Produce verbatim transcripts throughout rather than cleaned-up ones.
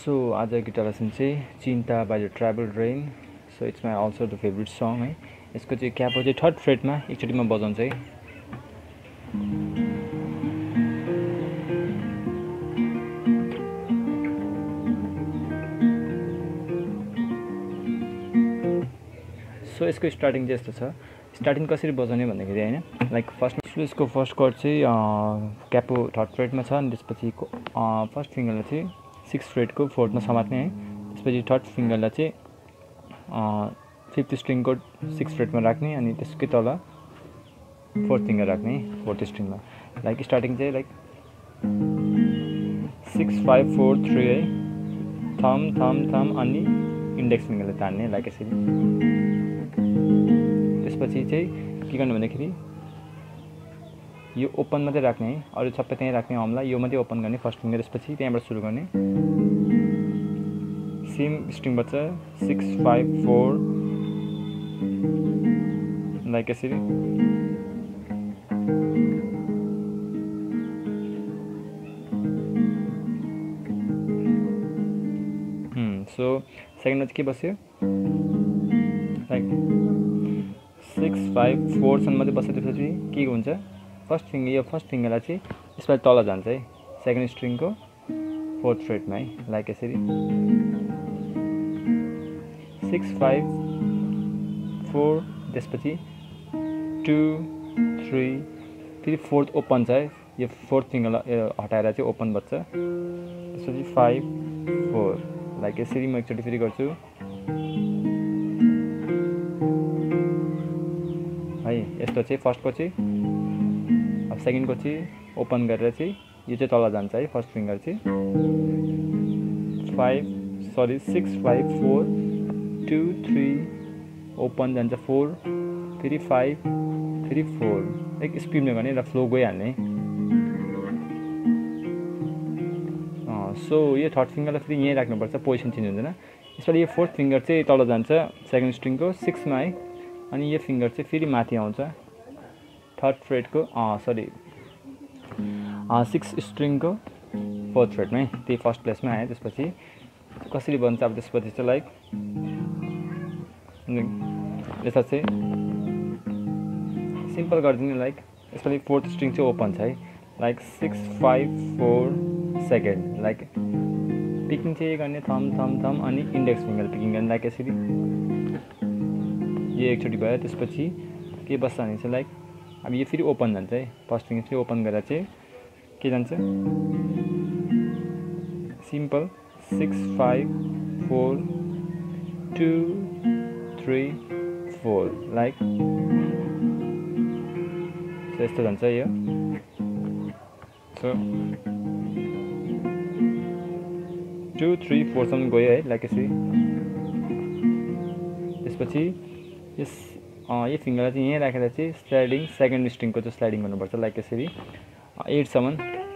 So आज guitar lesson चाहिँ चिन्ता by the travel rain. So it's my also the favourite song है. यसको चाहिँ क्यापो चाहिँ थर्ड फ्रेटमा एकचोटिमा बजाउँछ है. सो यसको स्टार्टिङ चाहिँ यस्तो छ. स्टार्टिङ कसरी बजाउने भन्दाखेरि हैन, लाइक फर्स्ट यसको फर्स्ट कर्ड चाहिँ क्यापो थर्ड फ्रेटमा छ अनि त्यसपछि फर्स्ट फिङ्गरलाई चाहिँ सिक्स फ्रेटको फोर्थमा समात्ने है. त्यसपछि थर्ड फिङ्गरलाई चाहिँ फिफ्थ स्ट्रिङको सिक्स फ्रेटमा राख्ने अनि त्यसकै तल फोर्थ फिङ्गर राख्ने फोर्थ स्ट्रिङमा. लाइक स्टार्टिङ चाहिँ like six five four three है. थम थम थम अनि इन्डेक्स फिङ्गरले तान्ने लाइक यसरी. त्यसपछि चाहिँ के गर्नु भन्दाखेरि यो ओपन मात्रै राख्ने है, अरू सबै त्यहीँ राख्ने हमलाई, यो मात्रै ओपन गर्ने फर्स्ट फिङ्गर. त्यसपछि त्यहाँबाट सुरु गर्ने सेम स्ट्रिङबाट सिक्स फाइभ फोर लाइक यसरी. सो सेकेन्डमा चाहिँ के बस्यो लाइक सिक्स फाइभ फोरसम्म मात्रै बस्यो. त्यसपछि के हुन्छ फर्स्ट फिङ्गर यो फर्स्ट फिङ्गरलाई चाहिँ यसपालि तल जान्छ है सेकेन्ड स्ट्रिङको फोर्थ फ्रेटमा है लाइक यसरी. सिक्स फाइभ फोर त्यसपछि टू थ्री फेरि फोर्थ ओपन छ है. यो फोर्थ फिङ्गरलाई हटाएर चाहिँ ओपन बज्छ. त्यसपछि फाइभ फोर लाइक यसरी. म एकचोटि फेरि गर्छु है. यस्तो चाहिँ फर्स्टको चाहिँ अब सेकेन्डको चाहिँ ओपन गरेर चाहिँ यो चाहिँ तल जान्छ है फर्स्ट फिङ्गर चाहिँ. Five sorry six five four two three open जान्छ फोर फेरि फाइभ फेरि फोर. एक स्पिडमा गर्ने र फ्लो गइहाल्ने. सो यो थर्ड फिङ्गरलाई फेरि यहीँ राख्नुपर्छ, पोजिसन चेन्ज हुँदैन. यसपालि यो फोर्थ फिङ्गर चाहिँ तल जान्छ सेकेन्ड स्ट्रिङको सिक्समा है. अनि यो फिङ्गर चाहिँ फेरि माथि आउँछ थर्ड फ्रेटको सरी सिक्स स्ट्रिङको फोर्थ फ्रेटमा है. त्यही फर्स्ट प्लेसमा आयो. त्यसपछि कसरी बन्छ अब त्यसपछि चाहिँ लाइक यसलाई चाहिँ सिम्पल गरिदिने. लाइक यसपालि फोर्थ स्ट्रिङ चाहिँ ओपन छ है like six five four second like picking चाहिँ गर्ने थम थम थम अनि इन्डेक्स फिङ्गर पिकिङ गर्ने लाइक यसरी. यो एकचोटि भयो. त्यसपछि के बस्छ भने चाहिँ लाइक अब यो फेरि ओपन जान्छ है फर्स्ट फिङ्गर फेरि ओपन गरेर चाहिँ के जान्छ simple six five four two three four like. So यस्तो जान्छ यो. सो टू थ्री फोरसम्म गयो है लाइक यसरी. त्यसपछि यस यो फिङ्गरलाई चाहिँ यहीँ राखेर चाहिँ स्लाइडिङ सेकेन्ड स्ट्रिङको चाहिँ स्लाइडिङ गर्नुपर्छ लाइक यसरी. एटसम्म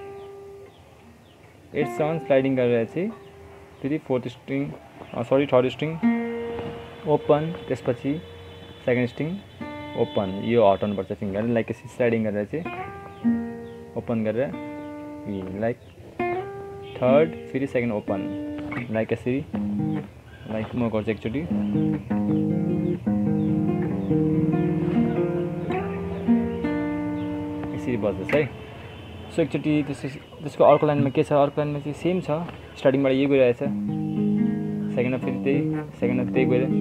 एटसम्म स्लाइडिङ गरेर चाहिँ फेरि fourth string sorry third string open. त्यसपछि सेकेन्ड स्ट्रिङ ओपन. यो हटाउनुपर्छ फिङ्गर लाइक यसरी स्लाइडिङ गरेर चाहिँ ओपन गरेर लाइक थर्ड फेरि सेकेन्ड ओपन लाइक यसरी. लाइक म गर्छु एकचोटि. यसरी बज्दैछ है. सो एकचोटि त्यस त्यसको अर्को लाइनमा के छ, अर्को लाइनमा चाहिँ सेम छ. स्टार्टिङबाट यही गइरहेछ. सेकेन्डमा फेरि त्यही सेकेन्डमा त्यही गएर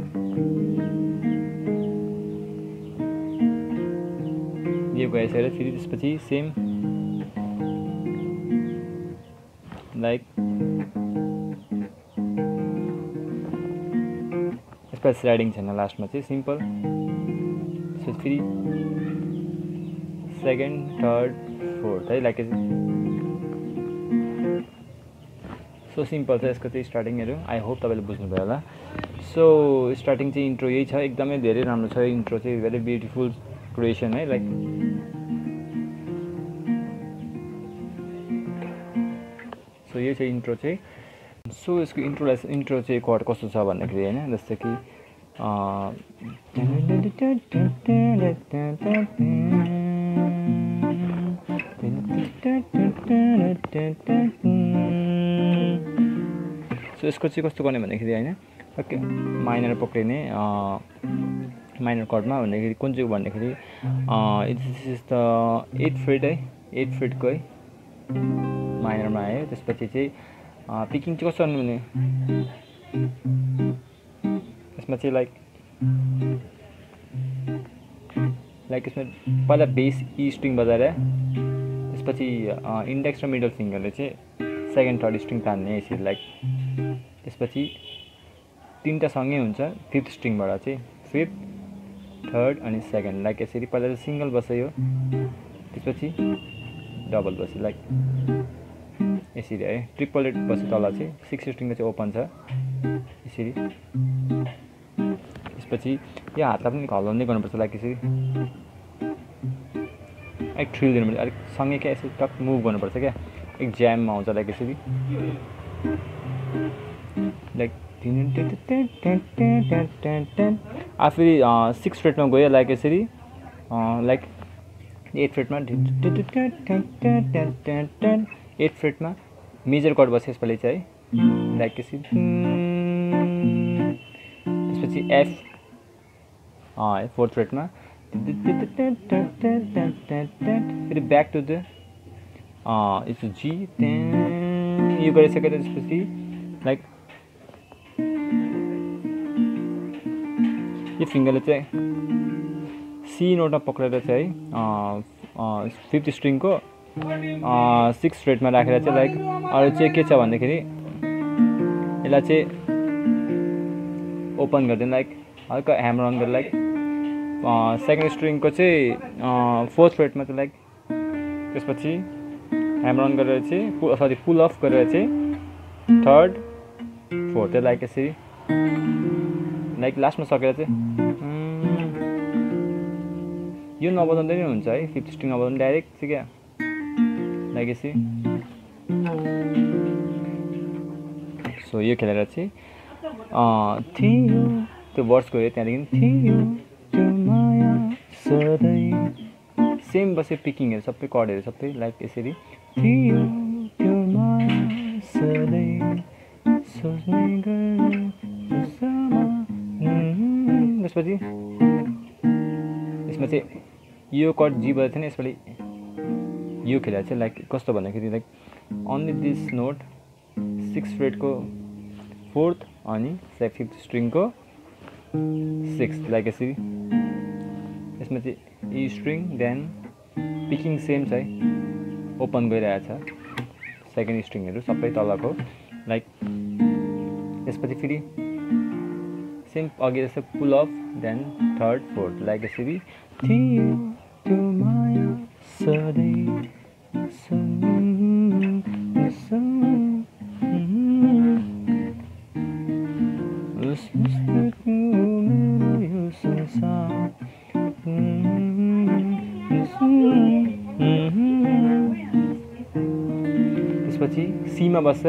यो गइसकेर फेरि त्यसपछि सेम लाइक यसपालि स्लाइडिङ छैन लास्टमा चाहिँ सिम्पल. सो फेरि सेकेन्ड थर्ड फोर्थ है लाइक. सो सिम्पल छ यसको चाहिँ स्टार्टिङहरू. आई होप तपाईँले बुझ्नुभयो होला. सो स्टार्टिङ चाहिँ इन्ट्रो यही छ. एकदमै धेरै राम्रो छ इन्ट्रो चाहिँ. भेरी ब्युटिफुल क्रिएसन है लाइक. सो यो चाहिँ इन्ट्रो चाहिँ. सो यसको इन्ट्रोलाई इन्ट्रो चाहिँ कर्ड कस्तो छ भन्दाखेरि होइन, जस्तै कि सो यसको चाहिँ कस्तो गर्ने भन्दाखेरि हैन ओके माइनर पक्रिने माइनर कर्डमा भन्दाखेरि कुन चाहिँ भन्दाखेरि this is the eight fret है एट फ्रेटको है माइनरमा आयो त्यसपछि चाहिँ पिकिङ चाहिँ कस्तो गर्नु भने यसमा चाहिँ लाइक लाइक यसमा पहिला बेस ई स्ट्रिङ बजाएर त्यसपछि इन्डेक्स र मिडल फिङ्गरले चाहिँ सेकेन्ड थर्ड स्ट्रिङ तान्ने यसरी लाइक त्यसपछि तीनटा सँगै हुन्छ फिफ्थ स्ट्रिङबाट चाहिँ फिफ्थ थर्ड अनि सेकेन्ड लाइक यसरी पहिला चाहिँ सिङ्गल बस्यो त्यसपछि डबल बस्यो लाइक यसरी है ट्रिपल एट बस्यो तल चाहिँ सिक्स स्ट्रिङको चाहिँ ओपन छ यसरी त्यसपछि यो हातलाई पनि हल्लाउँदै गर्नुपर्छ लाइक यसरी अलिक थ्रिल दिनुपर्छ अलिक सँगै क्या यसरी टक मुभ गर्नुपर्छ क्या एक ज्याममा आउँछ लाइक यसरी लाइक आफै सिक्स फ्रेटमा गयो लाइक यसरी लाइक एट फ्रेटमा एट फ्रेटमा मेजर कर्ड बस्यो यसपालि चाहिँ है लाइक यसरी त्यसपछि एफ फोर्थ फ्रेटमा फेरि back to the its G यो गरिसकेर त्यसपछि लाइक यो फिङ्गरले चाहिँ सी नोटमा पक्रेर चाहिँ है फिफ्थ स्ट्रिङको सिक्स फ्रेटमा राखेर चाहिँ लाइक अरू चाहिँ के छ भन्दाखेरि यसलाई चाहिँ ओपन गरिदिनु लाइक हल्का ह्यामर अन गरेर लाइक सेकेन्ड स्ट्रिङको चाहिँ फोर्थ फ्रेटमा चाहिँ लाइक त्यसपछि ह्यामर अन गरेर चाहिँ सरी पुल अफ गरेर चाहिँ थर्ड फोर्थ लाइक यसरी लाइक लास्टमा सकेर चाहिँ यो नबजाउँदै नै हुन्छ है फिफ्थ स्ट्रिङ नबजाउँदै डाइरेक्ट चाहिँ क्या लाइक यसरी सो यो खेलेर चाहिँ थियो त्यो वर्ड्सको हेऱ्यो त्यहाँदेखि थियो त्यो माया सधैँ सेम बस्यो पिकिङहरू सबै कर्डहरू सबै लाइक यसरी थियो त्यो माया सधैँ सोच्ने त्यसपछि यसमा चाहिँ यो कर्ड जी बजेको थिएन यसपालि यो खेलेर चाहिँ लाइक कस्तो भन्दाखेरि like only this note six फ्रेटको फोर्थ अनि फिफ्थ स्ट्रिङको सिक्स लाइक यसरी यसमा चाहिँ E string then picking same छ है ओपन गइरहेछ सेकेन्ड स्ट्रिङहरू सबै तलको लाइक त्यसपछि फेरि सेम अघि जस्तो pull off then third fourth like यसरी थियो त्यो माया सधैँ त्यसपछि सीमा बस्छ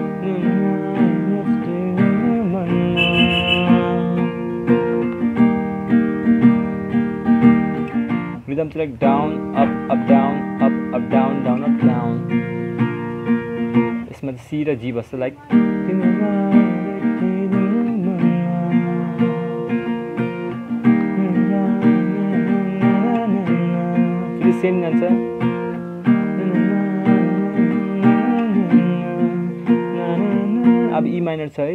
रिदम चाहिँ like down up up down up up down down up down यसमा चाहिँ सी र जी बस्छ लाइक फेरि सेम जान्छ अब ई माइनर छ है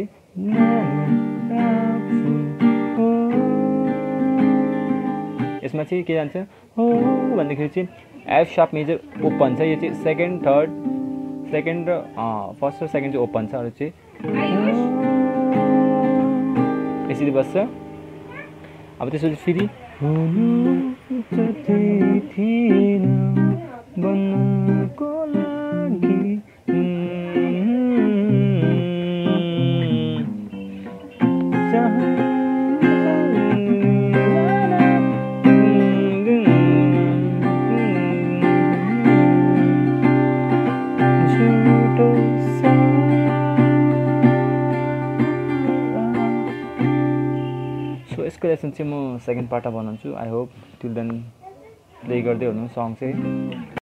यसमा चाहिँ के जान्छ हो भन्दाखेरि चाहिँ एफ सार्प मेजर ओपन छ यो चाहिँ सेकेन्ड थर्ड सेकेन्ड र फर्स्ट र सेकेन्ड चाहिँ ओपन छ अरू चाहिँ यसरी बस्छ अब त्यसपछि फेरि यसको लेसन चाहिँ म सेकेन्ड पार्टमा बनाउँछु I hope till then play गर्दै हुनु सङ चाहिँ